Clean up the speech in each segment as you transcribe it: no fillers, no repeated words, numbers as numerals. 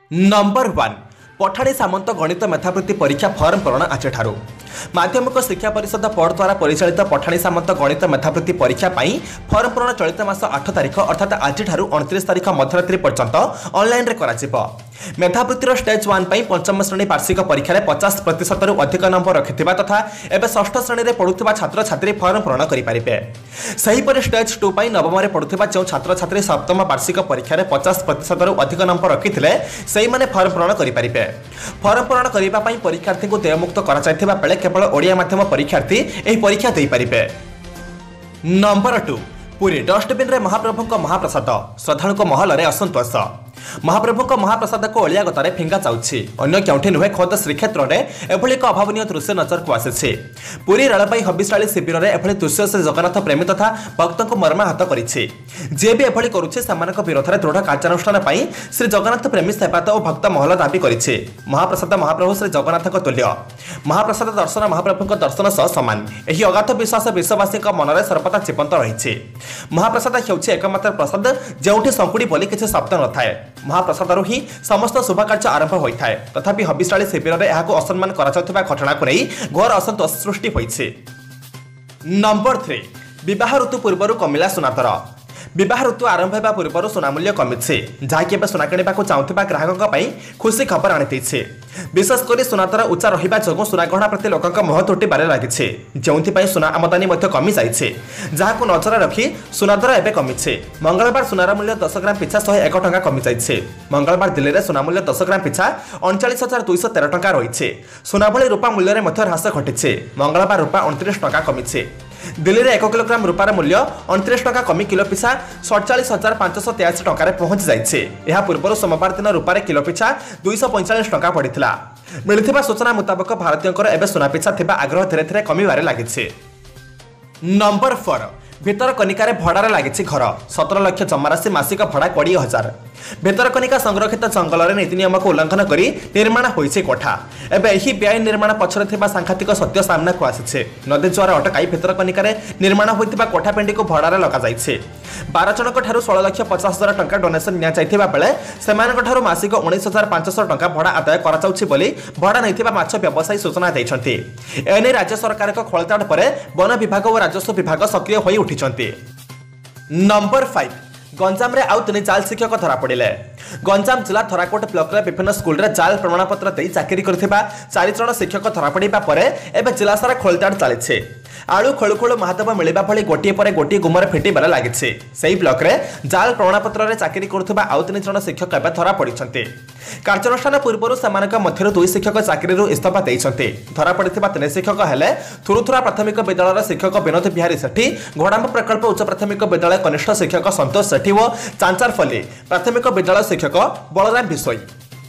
Number 1 Pathani सामंत गणित मेधावृत्ति परीक्षा form पूरण आज माध्यमिक शिक्षा परिषद बोर्ड द्वारा परिचालित पठाणी सामंत गणित मेधावृत्ति परीक्षा फॉर्म पूरण चलित मास 8 तारिख अर्थात आज 29 तारिख मध्यरात्रि पर्यंत ऑनलाइन मेधावृत्तिर स्टेज 1 पंचम श्रेणी वार्षिक परीक्षा 50% रु अधिक नंबर रखिथिबा तथा एबे षष्ठ श्रेणी रे पढुथिबा छात्र छात्री फॉर्म पूरण करि पारिबे। सहीपरि स्टेज 2 नवम रे पढुथिबा जो छात्र छात्री सप्तम वार्षिक परीक्षा 50% रु अधिक नंबर रखिथिले सेही माने फॉर्म पूरण करि पारिबे। फॉर्म पूरण करिबा पई परीक्षार्थी को देयमुक्त करा जायथिबा बेले केवल ओडिया माध्यम परीक्षार्थी एही परीक्षा देई पारिबे। नंबर 2 पुरी डस्टबिन रे महाप्रभु महाप्रसाद श्रद्धालु को महल रे असंतोष। महाप्रभु महाप्रसाद को अलिया गतारे फिंगा जाउछि अन्य केउठी नुहे खोद श्रीक्षेत्र रे एभली एक अभावनीय दृश्य नजर को आसे। पुरी रेलबाई हबिशाली शिविर रे एभली दृश्य से जगन्नाथ प्रेमी तथा भक्त को मर्माहत करिछि। जे भी एभली करुछि समानक विरोध रे दृढ़ कार्यानुष्ठान पई श्री जगन्नाथ प्रेमी सेवात और भक्त महल दाबी करिछि। महाप्रसाद महाप्रभु श्री जगन्नाथ को तुल्य। महाप्रसाद दर्शन महाप्रभु दर्शन सह समान। एही अगाध विश्वास विश्ववासी मन में सर्वदा जीवंत रही। महाप्रसाद हेउछि एकमात्र प्रसाद जेउठी संकुड़ी बोली किछि शब्द न थाए। महाप्रसाद ही समस्त शुभ कार्य आरंभ होता है। तथापि हबिशाली शिविर में यह असम्मान घटना को नहीं घोर असंतोष सृष्टि होइछि। नंबर 3 विवाह ऋतु पूर्व कमिला सुनादर। विवाह ऋतु आरंभ होगा पूर्व सुना मूल्य कमिছে जहाँकि सुना किणा चाहूबा ग्राहकों खुशी खबर आनी। विशेषकर सुनादर उच्चा रहा जो सुना गहना प्रति लोकों मुह तुटार लगी जो सुना आमदानी कमी जाइए जहाँ नजर रखी सुनादर एवं कमिছে। मंगलवार सुनार मूल्य 10 ग्राम पिछा 101 टंका कमी जाइए। मंगलवार दिल्ली में सुना मूल्य 10 ग्राम पिछा 39,213 टंका रही। सुना भली रूपा मूल्य में ह्रास घटी। मंगलवार रूपा 29 टंका कमिছে। दिल्ली में 1 किलोग्राम रूपार मूल्य 29 टंका कमी किलो पिछा 47,583 टंका पहुंची जाइए। पूर्व सोमवार दिन रूपार किलो पिछा 245 टंका पड़ता। मिलथिबा सूचना मुताबक भारतीयों एवं सुना पिछा थिबा आग्रह धीरे धीरे कमिबारे लागिছে। नंबर 4 भितरकनिकार भड़ार लगी घर 17 लाख जमाराशि मासिक भड़ा 20,000। भितरकनिका संरक्षित जंगल में नीति नियम को उल्लंघन कर निर्माण होइছে कोठा। एबे एही बेआईन निर्माण पछरे थिबा सांघातिक सत्य सामना को आसिছে। नदी ज्वार अटकाई भितरकनिकार निर्माण होइतिबा कोठा पेंडी को भड़ार लगा जाइছে। 12 जनक ठारू 16,50,000 टंका डोनेशन निया जाइथिबा बेले सेमानक ठारू मासिक 19,500 टंका भड़ा आदाय करा जाउछि बोली भड़ा नैथिबा माछ व्यवसायी सूचना दैछन्ति। एने राज्य सरकार को खोलताड़ पर वन विभाग और राजस्व विभाग सक्रिय होई उठिछन्ति। नंबर 5 गंजाम रे आउ 3 जाल शिक्षक धरा पड़े। गंजाम जिला थराकोट ब्लॉक रे विभिन्न स्कूल रे जाल प्रमाणपत्र दे चाकरी करथिबा 4 जन शिक्षक धरा पड़िबा परे एबे जिला सारा खोलताड़ चलिছে। आलू खोलु खोलु महादेव मिलवा भली गोटे पर गोटे गुमर फिटिबार लगी। सही ब्लॉक रे जाल प्रमाणपत्र रे चाकरी करथिबा आउ 3 जन शिक्षक एबे धरा पड़िछन्ते। कार्यानुष्ठान पूर्व सेमानक मध्यरु 2 शिक्षक चाकरी इस्तीफा देइछन्ते। धरा पड़िथिबा 3 शिक्षक हेले थुरुथुरा प्राथमिक विद्यालय शिक्षक विनोद बिहारी सेठी, घोड़ाम प्रकल्प उच्च प्राथमिक विद्यालय कनिष्ठ शिक्षक संतोष सेठी और चांचारफली प्राथमिक विद्यालय शिक्षक बलराम बिसोई।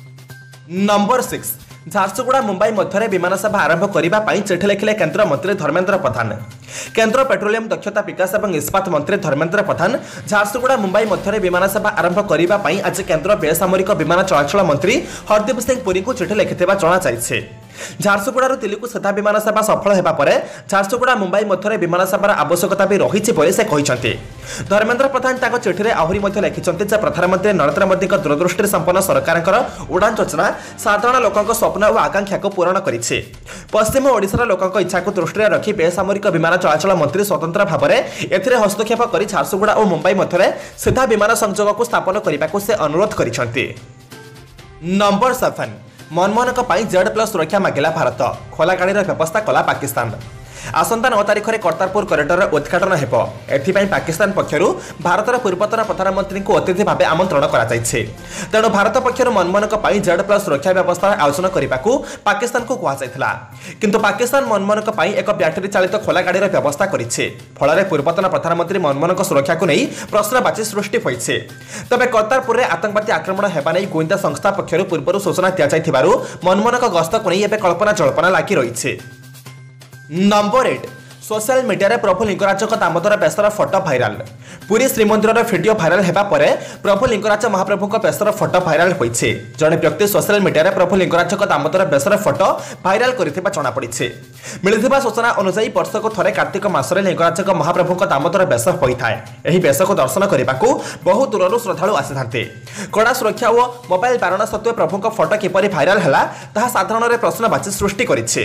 नंबर 6 झारसुगुड़ा मुंबई मध्य विमान सेवा आरंभ करने चिठी लिखिले केंद्र मंत्री धर्मेंद्र प्रधान। केंद्र पेट्रोलियम दक्षता विकास और इस्पात मंत्री धर्मेंद्र प्रधान झारसुगुड़ा मुंबई मध्य विमान सेवा आरंभ करने आज केंद्र बेसामरिक विमान चलाचल मंत्री हरदीप सिंह पुरी को चिठी लिखिथिबा जणा जाइছে। झारसुगुड़ा दिल्ली को सीधा विमान सेवा सफल होगा पर झारसुगुड़ा मुंबई मध्य विमान सेवार आवश्यकता भी रही से कहते। धर्मेंद्र प्रधान ताको चिठी रे आहुरी मध्य लिखिछन्ते जे प्रधानमंत्री नरेंद्र मोदी दूरदृष्टि संपन्न सरकारଙ୍କର उड़ान योजना साधारण लोकଙ୍କ स्वप्न और आकांक्षा को पूरण करिছে। पश्चिम ओडिशार लोकଙ୍କ इच्छा को दृष्टि रखी बेसामरिक विमान चलाचल मंत्री स्वतंत्र भाव में एथिरे हस्तक्षेप कर झारसुगुड़ा और मुंबई मध्य सीधा विमान संजोग को स्थापन करने को से अनुरोध करिछन्ते। नंबर 7 मनमोहनक Z+ सुरक्षा मागिला भारत, खोला गाड़ीर व्यवस्था कला पाकिस्तान। आसंता 9 तारिख में करतारपुर कॉरिडोर उद्घाटन हेबो। एथिपाई पाकिस्तान पक्षरु भारतर पूर्वतन प्रधानमंत्री को अतिथि भाव आमंत्रण करा जाइছে। तेणु भारत पक्षरु मनमोहनक Z+ सुरक्षा व्यवस्था आयोजन करने को पाकिस्तान को कहा जाइथिला। किंतु पाकिस्तान मनमोहनक एक बैटरी चालित खोला गाड़ीर व्यवस्था करिছে। फल पूर्वतन प्रधानमंत्री मनमोहनक सुरक्षा को नहीं प्रश्नवाची सृष्टि होइছে। तबे करतारपुर में आतंकवादी आक्रमण हेबा नै गोइंदा संस्था पक्षरु पूर्व सूचना दिया जाइथिबारु मनमोहनक गस्त को नहीं एबे कल्पना जल्पना लागी रहिছে। नंबर 8 सोशल मीडिया रे प्रभु लिंगराज दामोदर बेसर photo viral. Puri Srimandir video viral होगा पर प्रभु लिंगराज महाप्रभु बेसर फोटो भाइराल होइछे। जड़े व्यक्ति सोशल मीडिया रे प्रभु लिंगराज दामोदर बेसर फोटो भाइराल करथिबा जଣାपड़िछे। मिलिथिबा सूचना अनुसार वर्षक थरे कार्तिक मासरे लिंगराज महाप्रभु दामोदर बेस होइथाय। एही बेस को दर्शन करबाकू बहु दूरରୁ श्रद्धालु आसिथान्ते। कड़ा सुरक्षा और मोबाइल बारण सत्वे प्रभुଙ୍କ फोटो किपरि भाइराल हला ताहा साधारण रे प्रश्नवाची सृष्टि करिछे।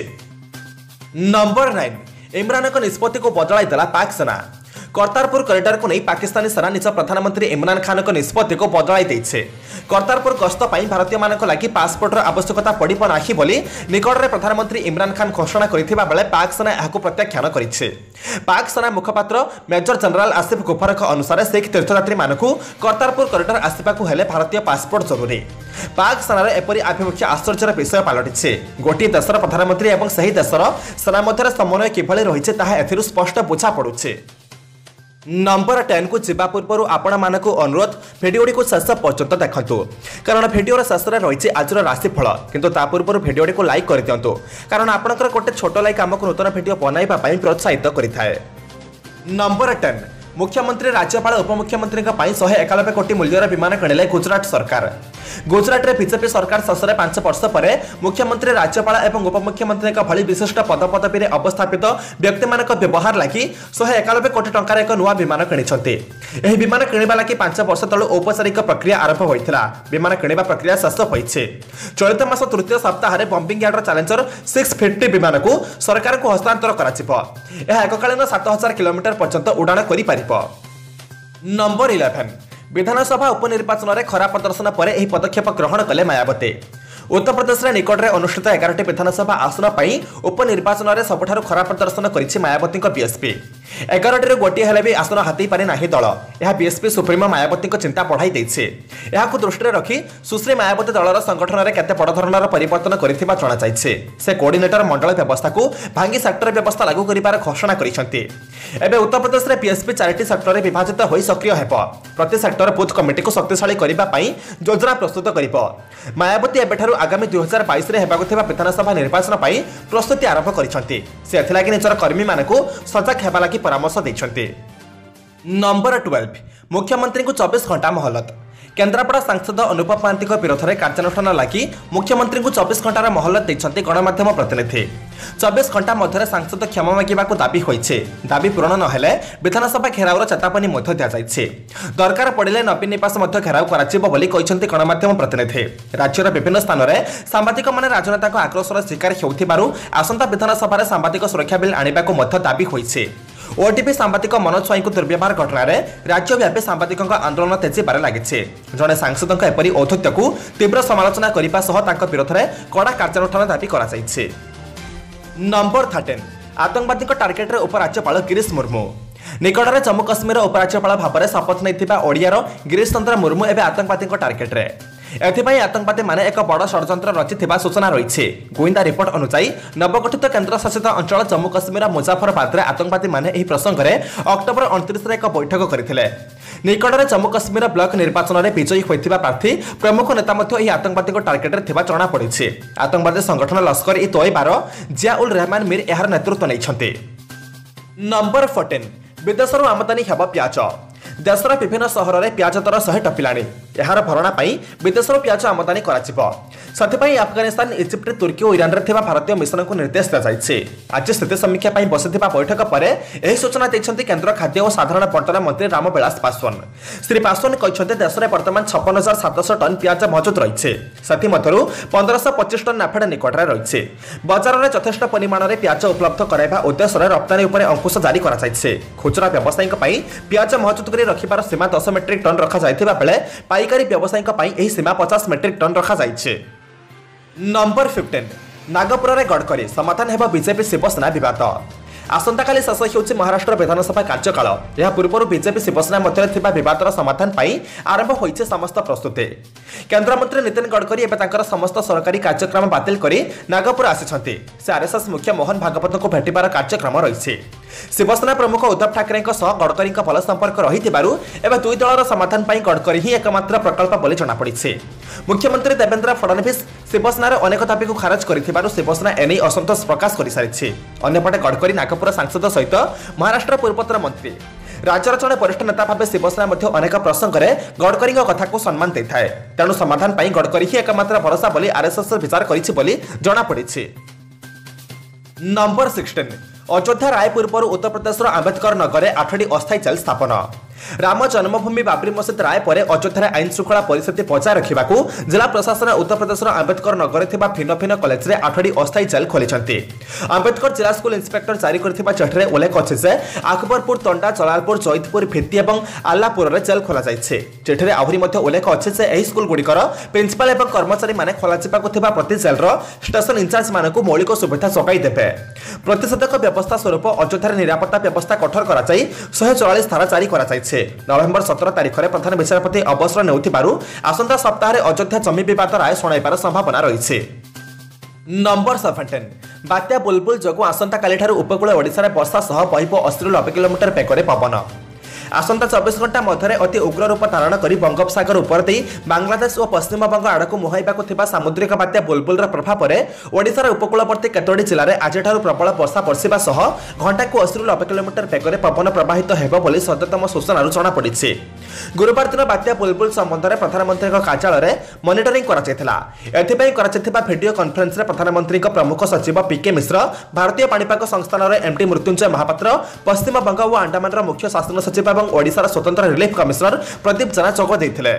नंबर 9 इमरान को निष्पत्ति को बदलाई देला पाक सेना। करतारपुर कॉरिडोर को नहीं पाकिस्तानी सेना निज प्रधानमंत्री इमरान खान को निष्पत्ति को बदलाई देइछे। करतारपुर गस्त पाई भारतीय मानक लागि पासपोर्टर आवश्यकता पड़िब नाही बोली निकट में प्रधानमंत्री इमरान खान घोषणा करिथिबा बेले पाक सेना एहाको प्रत्याख्यान करिछे। पाक सेना मुखपात्र मेजर जनरल आसिफ गुफरक अनुसार सिख तीर्थयात्री मानकू करतारपुर कॉरिडोर आसिबाकू हेले भारतीय पासपोर्ट जरूरी। पाक सेनार एपरि आभिमुख्य आश्चर्यर विषय पलटिछे। गोटे देशर प्रधानमंत्री और सही देशर सेना मध्य समन्वय किभଳି रहिछे ताहा एथिरु स्पष्ट बुझा पड़ुछे। नंबर 10 को जीवा पूर्व आपण मानक अनुरोध भिडियोटी को शेष पर्यंत देखंतु कारण भिडियोर शेष में रही आज राशिफल किंतु ता पूर्व भिडियोटी को लाइक कर दिंतु कारण आपनकर गोटे छोट लाइक आमको नूतन भिडियो बनाइबा पई प्रोत्साहित करिथाय। नंबर 10 मुख्यमंत्री राज्यपाल उपमुख्यमंत्री 191 कोटी मूल्यर विमान किणिले गुजरात सरकार। गुजरात रे बीजेपी सरकार शेष 5 वर्ष पर मुख्यमंत्री राज्यपाल और उपमुख्यमंत्री भली विशिष्ट पदपदवी में अवस्थापित व्यक्ति मान व्यवहार लगी 191 कोटी टंकार एक नुआ विमान किणिछन्ते। एही विमान किणिबा लगी 5 वर्ष तळु औपचारिक प्रक्रिया आरंभ होइथिला। विमान किणिबा प्रक्रिया शेष होइछे। चलित मास तृतीय सप्ताह रे बॉम्बिंग यार्डर चैलेंजर 650 विमान को सरकार को हस्तांतर कराजिबो। एहा एककालीन 7000 किलोमीटर पर्यंत उड़ान करि पारिबो। नंबर 11 विधानसभा उपनिर्वाचन में खराब प्रदर्शन पर यह पदक्षेप ग्रहण कले मायावती। उत्तर प्रदेश में निकट में अनुष्ठित 11टी विधानसभा आसन पर उपनिर्वाचन में सबुठ खराब प्रदर्शन करिछि मायावती बीएसपी। 11टी गोटे हेले भी आसन हाथी पारि नाही दल। यह बीएसपी सुप्रीमो मायावती चिंता बढ़ाई देइछे। एहाकु दृष्टि रखी सुश्री मायावती दलर संगठन में केते बड़ धरणर परिवर्तन करिथिबा जणा जाइछे। से कोऑर्डिनेटर मंडल व्यवस्था को भांगी सेक्टर व्यवस्था लागू करिबार घोषणा करिसंती। एबे उत्तर प्रदेश में बीएसपी 4टी सेक्टर में विभाजित होई सक्रिय हेब। प्रति सेक्टर बूथ कमिटी को शक्तिशाली करिबा पई योजना प्रस्तुत करिबो। मायावती एबेठारु आगामी 2022 रे हेबाकु थिबा विधानसभा निर्वाचन पई प्रस्तुति आरंभ करिसंती। से एथिलागि निजर कर्मी मानकु सजग हेबा लागि परामर्श दैछन्ते। नंबर 12 मुख्यमंत्री को 24 घंटा मोहलत। केन्द्रापड़ा सांसद अनुपम महांती विरोध में कार्यानुष्ठान लगी मुख्यमंत्री को 24 घंटार मोहलत देते गणमाध्यम प्रतिनिधि। 24 घंटा मध्य सांसद क्षमा मांगा दाबी होइछे। दाबी पूरण नहेले विधानसभा घेरावर चेतावनी दि जाइछे। दरकार पड़े नवीन निवास घेराव कराजिबो बोली कहिसंती गणमाध्यम प्रतिनिधि। राज्यर विभिन्न स्थान में सांबादिक माने राजनेता आक्रोशर शिकार होउथिबारु आसंता विधानसभा सांबादिक सुरक्षा बिल आनिबाकु दाबी होइछे। ओटीपी सांबादिक मनोज स्वाई को दुर्व्यवहार घटना राज्यव्यापी सांबादिक आंदोलन तेजीबार लगी। जड़े सांसद एपरी औद्धत्य को तीव्र समालोचना करने विरोध में कड़ा कार्यानुष्ठान दाबी कर। नंबर 13 आतंकवादी टार्गेट रे उपराज्यपाल गिरीश मुर्मू। निकट में जम्मू काश्मीर उपराज्यपाल भाव में शपथ नहीं ओडियार गिरीश चंद्र मुर्मू एवं आतंकवादी टार्गेट रे। एथिपाई आतंकवादी माने एक बड़ षड्यंत्र रचिथिबा सूचना रही। गोइंदा रिपोर्ट अनुसार नवगठित केन्द्र शासित अंचल जम्मू काश्मीर मुजाफरबाद में आतंकवादी माने एही प्रसंग में अक्टोबर 29 एक बैठक करथिले। निकट में जम्मू काश्मीर ब्लॉक निर्वाचन में विजयी होइथिबा प्रार्थी प्रमुख नेता मध्य आतंकवादी टार्गेट रे थिबा जणा पड़िछि। आतंकवादी संगठन लश्कर ई तोयबार जिया उल रहमान मीर यार नेतृत्व नैछन्ते। नंबर 14 विदेश आमदानी हेब प्याज। देशर विभिन्न सहर में प्याज दर 100 टपिलाणी। यार भरणा पाई विदेश प्याज आमदानी कराजिबो। सथिपाई अफगानिस्तान इजिप्ट तुर्की और ईरान रे थिबा भारतीय मिशन को निर्देश दिया जाइछे। आज स्थिति समीक्षा पाई बसिथिबा बैठक पर एही सूचना दैछन्ती केंद्र खाद्य और साधारण बंटन मंत्री रामविलास पासवान। श्री पासवान कहते देश में वर्तमान 56,700 टन प्याज मौजूद रही। से मध्य 1525 टन नाफेड निकट में रही। बजार में यथेष्ट परिमाण में प्याज उपलब्ध कराइबा उद्देश्य रप्तानी उपर अंकुश जारी कराइछे। खुचरा व्यवसायी प्याज मौजूद कर रखिबार सीमा 10 मेट्रिक टन रखा जाइथिबा बेले पाइकारी व्यवसायी सीमा 50 मेट्रिक टन रखा जाइछे। नंबर 15 नागपुर में गडकरी समाधान हेब बीजेपी शिवसेना विवाद। आसंता काली शेष होउछि महाराष्ट्र विधानसभा कार्यकाल। यह पूर्व बीजेपी शिवसेना मध्य थिबा विवादर समाधान पाई आरंभ होइछे समस्त प्रस्तुति। केंद्र मंत्री नितिन गडकरी एबे तांकर समस्त सरकारी कार्यक्रम बातिल करी नागपुर आसिछन्ति। से आरएसएस मुख्य मोहन भागवत को भेटिबार कार्यक्रम रहिछे। शिवसेना प्रमुख उद्धव ठाकरे गडकरी भल संपर्क रहिथिबारु एबे दुई दलर समाधान पाई गडकरी ही एकमात्र प्रकल्प बोली जଣା पड़िछे। मुख्यमंत्री देवेंद्र फडणवीस शिवसेनार अनेक दाबी को खारज कर शिवसेना एने असंतोष प्रकाश कर सारी। अन्यपटे गडकरी नागपुर सांसद सहित महाराष्ट्र पूर्वोत्तर मंत्री राज्यर जड़े वरिष्ठ नेता भाव शिवसेना अनेक प्रसंग में गडकरी कथा को सम्मान दे था। तेणु समाधान पर गडकरी ही एकमात्र भरोसा बोली आरएसएस विचार करी। नंबर 16 अयोध्या राय पूर्व उत्तर प्रदेश आंबेडकर नगर 8टी अस्थायी जेल स्थापन। राम जन्मभूमि बाबरी मस्जिद राय पर अयोध्या आईन श्रृंखला परिस्थिति बचाय रखा जिला प्रशासन उत्तर प्रदेश आंबेडकर नगर भिन्न भिन्न कॉलेज में 8टी अस्थायी जेल खोली। आंबेडकर जिला स्कूल इंस्पेक्टर जारी कर चिठी में उल्लेख अच्छे से अकबरपुर तंडा जलालपुर जैतपुर भित्ति और आल्लापुर जेल खोल चिठी में आहरी उल्लेख अच्छे से यह स्कूल गुड़िकर प्रिंसिपाल और कर्मचारी मैंने खोल प्रति जेल स्टेशन इंचार्ज मान मौलिक सुविधा जोगाई देवे। प्रतिषेधक व्यवस्था स्वरूप अयोध्या निरापत्ता व्यवस्था कठोर कर 144 धारा जारी कर नवेम्बर 17 तारिख में प्रधान विचारपति अवसर नेउथिबारु आसंता सप्ताह अयोध्या जमी विवाद राय शुणाइबार संभावना रही। नंबर 17 बात्या बुलबुल जोगु आसंता काली ठारू उपकूल ओडिशा रे वर्षा सह बहिब 80 किलोमीटर बेगरे पवन। आसंता 24 घंटा मध्य अति उग्र रूप धारण कर बंगोपसागर उपर दे बांग्लादेश और पश्चिम बंग आड़क मुहाइबा सामुद्रिक बात्या बुलबुल प्रभाव में ओडिशार उपकूलवर्ती केतोटी जिले में आज प्रबल वर्षा बर्षा सह घंटा को 80 किलोमीटर बेगरे पवन प्रवाहित होगा सद्यतम सूचना जनापड़ी। गुरुवार दिन बात्या बुलबुल संबंध में प्रधानमंत्री कार्यालय मॉनिटरिंग वीडियो कॉन्फ्रेंस में प्रधानमंत्री प्रमुख सचिव पीके मिश्र भारतीय पाणीपाग संस्थान एमडी मृत्युंजय महापात्र पश्चिम बंग और अंडमान मुख्य शासन सचिव और ओडिशार स्वतंत्र रिलीफ कमिशनर प्रदीप जेना जोग देते।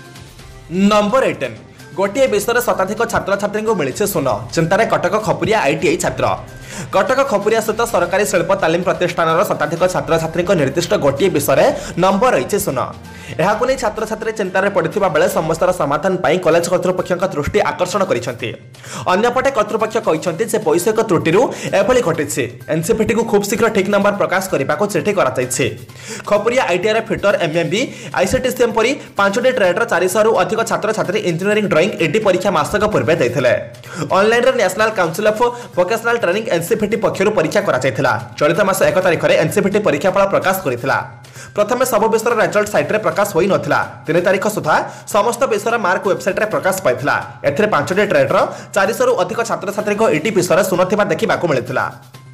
नंबर 18 गोटे विषय शताधिक छात्र छात्री को मिली सुन चिंतार कटक खपुरिया आईटीआई छात्र। कटक खपुरिया स्थित सरकारी शिल्प तालीम प्रतिष्ठान शताधिक छात्र छात्री निर्दिष्ट गोटे विषय नंबर रही सुन। यह छात्र छात्री चिंतार पड़ता बेले समस्या समाधान पर कॉलेज कर्तृपक्ष दृष्टि आकर्षण करपटे कर्तृपक्ष कहते वैषयिक त्रुटि एभली घटी एनसीपीटी को खूब शीघ्र ठीक नंबर प्रकाश करने को चिठी कर खपुरिया आईटीआई फिटर एमएमबी आईसीटीसीएम परी 5टी ट्रेड्र 400 रु अधिक छात्र छात्री इंजीनियरिंग ड्राइंग एडी परीक्षा मासक पूर्वे देते। Online national council of vocational training NCVT पक्षर परीक्षा कराଯାଇଥିଲା। चलित मास 1 तारिख में एनसीपीटी परीक्षाफल प्रकाश करथिला। प्रथमे सब विषय रिजल्ट साइट रे प्रकाश होई नथिला। 3 तारिख सुधा समस्त विषय मार्क वेबसाइट रे प्रकाश पाइथिला। एथिरे 5टी ट्रेडर 400 रु अधिक छात्र छात्री को एटी विषय सुनथिबा देखिबा को मिलिथिला।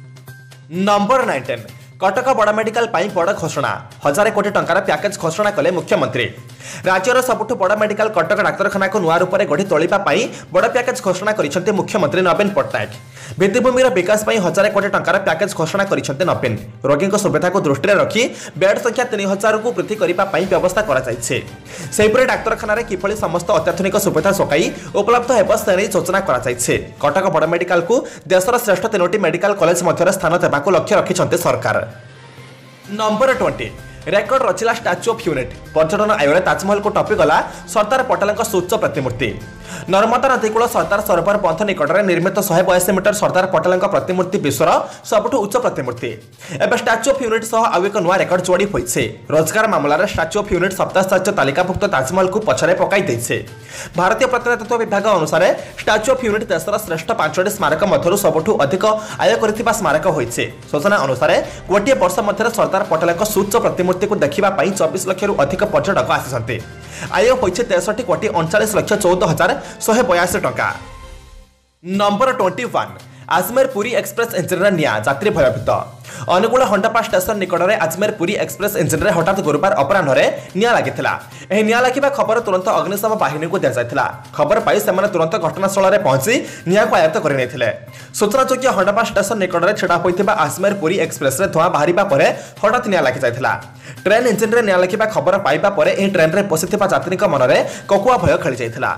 नंबर 19 कटक बड़ मेडिकल पाई बड़ घोषणा 1000 कोटी टंकार पैकेज घोषणा कले मुख्यमंत्री। राज्यर सबुठ बड़ मेडिकल कटक डाक्तरखाना को नुआ रूप में गढ़ी तोलिबा पाई बड़ पैकेज घोषणा करिसेंते मुख्यमंत्री नवीन पट्टनायक। भित्तिभूमिर विकास पाई 1000 कोटी टंकार पैकेज घोषणा करिसेंते नवीन। रोगी सुविधा को दृष्टि रखी बेड संख्या 3000 को वृद्धि करने व्यवस्था कराଯାଇଛି। सेहिपरि डाक्तरखाना रे किभली समस्त अत्याधुनिक सुविधा सकाई उपलब्ध हेब से योजना कराଯାଇଛି। कटक बड़ मेडिकल को देशर श्रेष्ठ 3टी मेडिकल कॉलेज मध्य स्थान देवाक लक्ष्य रखिछन्ते सरकार। नंबर 20 रेकर्ड रचिला स्टाच्यू ऑफ यूनिट। पर्यटन आयोग ताजमहल को टपिगला सरदार पटेल उच्च प्रतिमूर्ति। नर्मदा नदीकूल सरदार सरोवर बंध निकट में निर्मित 182 मीटर सरदार पटेल प्रतिमूर्ति विश्वर सबुठ उच्च प्रतिमूर्ति। एवं स्टाच्यू ऑफ यूनिट सह आउ एक नुआ रेकर्ड जोड़ी होइछे। रोजगार मामलार स्टाच्यू ऑफ यूनिट सप्ताश्चर्य तालिकाभुक्त ताजमहल को पछरे पकाई देइछे। भारतीय प्रत्नतत्व विभाग अनुसार स्टाच्यू ऑफ यूनिट देशर श्रेष्ठ 5टी स्मारक मध्यरु सबुठ अधिक आय करथिबा स्मारक होइछे। सूचना अनुसार गोटे वर्ष मध्य सरदार पटेल सुच्च प्रतिमूर्ति को देखा 24 लाख रु अधिक पर्यटक आसिसंते। आय होइछे 63 कोटी 39,14,182 टंका। Number 21 Ajmer Puri express engine निया यात्री भयभीत। अनुगुल हंडापा स्टेशन निकट में आजमेर पुरी एक्सप्रेस इंजिन रे हठात गुरुवार अपराह निया लागिथिला। एही निया लागिबा खबर तुरंत अग्निशम बाहिनी को दिया। खबर पाई सेमाने तुरंत घटनास्थल में पहुंची निया को आयत्त करने। सूचनायोग्य हंडापा स्टेशन निकट में छिड़ा होइथिबा आजमेर पुरी एक्सप्रेस रे धुआं बाहरिबा परे हठात निया लागि जायथिला। ट्रेन इंजिन रे निया लागिबा खबर पाइबा परे एही ट्रेन रे बसिथिबा यात्रीक मनरे ककुआ भय खेली जायथिला।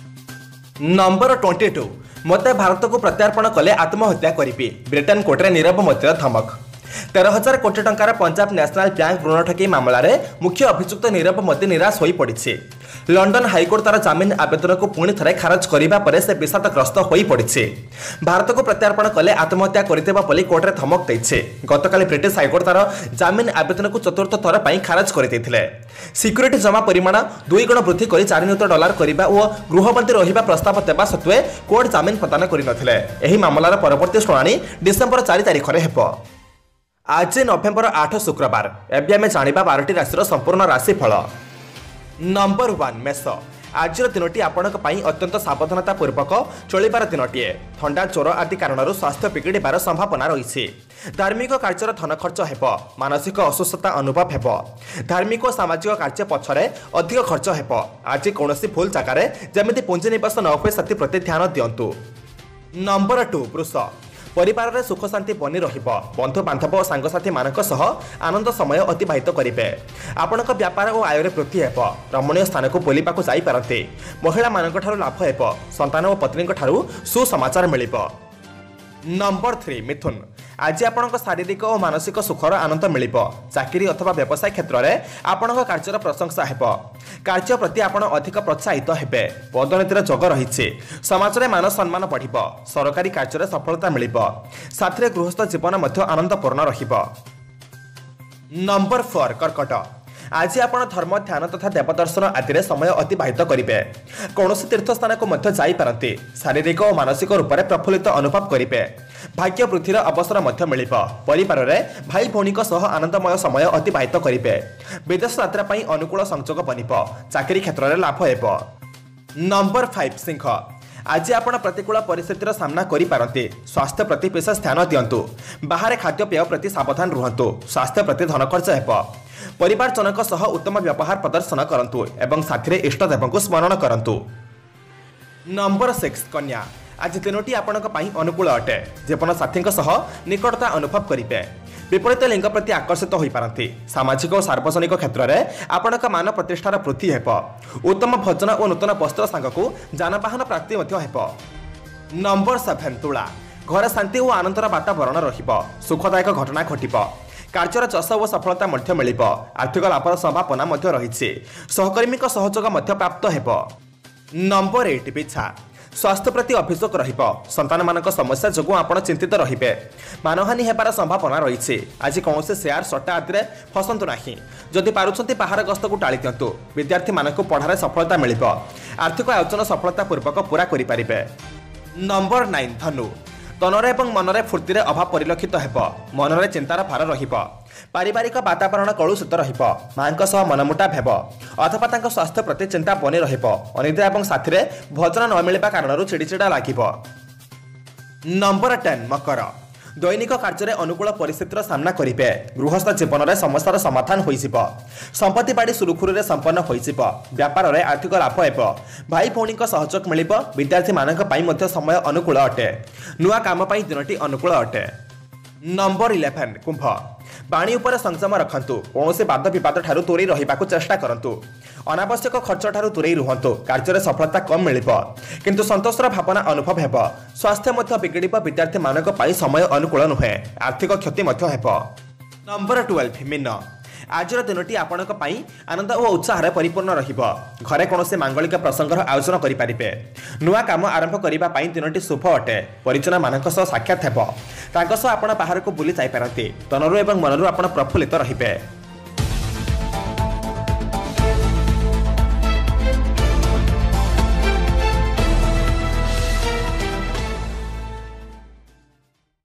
नंबर 22 मते भारत को प्रत्यार्पण कले आत्महत्या करिबी। ब्रिटेन कोर्टे नीरव मोदीर धमक। 13,000 कोटी टंकार पंजाब नेशनल बैंक ऋण ठगी मामला रे मुख्य अभियुक्त नीरव मोदी निराश होई पड़िछे। लंडन हाईकोर्ट तार जामिन आवेदन को पुणी थरे खारज करिबा परे से विषादग्रस्त होई पड़िछे। भारत को प्रत्यार्पण कले आत्महत्या करिदेबा बोली कोर्ट रे धमक दैछे। गतकाली ब्रिटिश हाईकोर्ट तार जामिन आवेदन को चतुर्थ थर पई खारज कर दैथिले। सिक्यूरिटी जमा परिमाण 2 गुण वृद्धि करी $4 नियुत करिबा ओ गृहबंदी रहिबा प्रस्ताव देबा सत्वे कोर्ट जामिन प्रदान करि नथिले। एही मामलार परवर्ती शुणाणी डिसेंबर 4 तारिख रे हेबो। आज नवेम्बर 8 शुक्रवार। एबे आमे जानिबा 12टी राशि संपूर्ण राशिफल। नंबर 1 मेष। आजिर दिनटी आपणक पई अत्यंत सावधानता पूर्वक चलिबार दिनटीए। थंडा ज्वर आदि कारणरू स्वास्थ्य बिगड़िबार संभावना रही। धार्मिक कार्यर धन खर्च हेब, मानसिक असुस्थता अनुभव हेब। धार्मिक और सामाजिक कार्य पछरे अधिक खर्च हेब। आज कौनसी भूल जगार जमी पुंजीनिवेश न हुए से प्रति ध्यान दिंतु। नंबर 2 वृष। परिवार में सुख शांति बनी रहिबो। बंधु बांधव और सांगसाथी मानक सह आनंद समय अतिबाहित करिवे। आपणक व्यापार और आय वृद्धि हेब। रमणीय स्थान को बुलिबाकु जाई पारंते। महिला मानक ठारू लाभ हेब। संतान और पत्नी ठारू सुसमाचार मिलिबो। नंबर 3 मिथुन। आज आपणक शारीरिक और मानसिक सुखर आनंद मिलिबो। चाकरी अथवा व्यवसाय क्षेत्र में आपणक कार्यर प्रशंसा हेब। कार्य प्रति आपण अधिक प्रोत्साहित हेबे। पदोन्नतिर जोग रही। समाज में मान सम्मान बढ़िबो। सरकारी कार्य में सफलता मिलिबो। साथी गृहस्थ जीवन मध्य आनंदपूर्ण रहिबो। नंबर 4 कर्कट। आज आप धर्म ध्यान तथा देवदर्शन आदि समय अतिबाहित करेंगे। कौन तीर्थ स्थान को मध्य जाइपारती। शारीरिक और मानसिक रूप से प्रफुल्लित अनुभव करेंगे। भाग्य वृद्धिर अवसर मध्य मिल। परिवार में भाई भौणी सह आनंदमय समय अतिबाहित करेंगे। विदेश यात्रा पर अनुकूल संजोग बन। चाकरी क्षेत्र में लाभ हेब। नंबर 5 सिंह। आज आप प्रतिकूल परिस्थितिर सामना करें। स्वास्थ्य प्रति विशेष ध्यान दिंतु। बाहर खाद्यपेय प्रति सावधान रुहतु। स्वास्थ्य प्रति धन खर्च हेब। परिवार जनक सह उत्तम व्यवहार प्रदर्शन करंतु एवं साथी इष्टदेव को स्मरण करंतु। नंबर 6 कन्या। आज दिनटी आपणक पई अनुकूल अटे। जीवन साथी सह निकटता अनुभव करेंगे। विपरीत लिंग प्रति आकर्षित हो पारती। सामाजिक और सार्वजनिक क्षेत्र में आपणक मान प्रतिष्ठार वृद्धि हेब। उत्तम भोजन और नूतन वस्त्र सांगक जानवाहन प्राप्ति हेब। नंबर 7 तुला। घर शांति और आनंदर वातावरण रहिबो। सुखदायक घटना घटिबो। कार्यर जश और सफलता मध्य मिलिबो। आर्थिक लाभर संभावना मध्य रही। सहकर्मी सहयोग मध्य प्राप्त हेब। नंबर 8 बिछा। स्वास्थ्य प्रति अभियोग रहिबो। संतान मानक समस्या जोगु आपण चिंतित रहिबे। मानहानि हेबार संभावना रही। आज कौन से शेयर सट्टा आदि फसंतु नाही। जदि पारुछंती बाहर गस्त को टाली दिंतु। विद्यार्थी मानक पढ़ारे सफलता मिलिबो। आर्थिक आयोजन सफलता पूर्वक पूरा करि पारिबे। नंबर 9 धनु। तनरे एवं मनरे फूर्तिर अभाव परिलक्षित हेब। मनरे चिंतार भार रहिबो। पारिवारिक वातावरण कलुषित रहिबो। मांक सह मनमुटाव हेब अथवा तांको स्वास्थ्य प्रति चिंता बनी रहिबो। अनिद्रा एवं साथी भोजन न मिलबा कारणरू चिड़चिड़ा लागिबो। नंबर 10 मकर। दैनिक कार्य अनुकूल परिस्थितिर सामना करेंगे। गृहस्थ जीवन में समस्यार समाधान हो। संपत्ति बाड़ी सुरुखुरु संपन्न हो। व्यापार में आर्थिक लाभ हेब। भाई भौणी सहयोग मिल। विद्यार्थी मानक समय अनुकूल अटे। नुआ काम दिनटी अनुकूल अटे। नंबर 11 कुंभ। बाणी उपर संयम रखंतु। कौन बाद विवाद ठारू दूरी रहिबाकु चेष्टा करंतु। अनावश्यक खर्च ठारू दूरी रुहंतु। कार्य सफलता कम मिल किंतु संतोषर भावना अनुभव हेब। स्वास्थ्य मध्य बिगड़िब। विद्यार्थी मानक पाई समय अनुकूल नुहे। आर्थिक क्षति मध्य हेब। Number 12 mean. आजर दिनटी आपणक पई आनंद और उत्साह परिपूर्ण रहिबो। घरे कौन मांगलिक प्रसंगर आयोजन करेंगे। नुआ काम आरंभ करने दिनटी शुभ अटे। परिजन मानक साक्षात हेब। तांको सह आपण बाहर को बुली जाई पारंती। तनरु एवं मनरु आपण प्रफुल्लित रहिबे।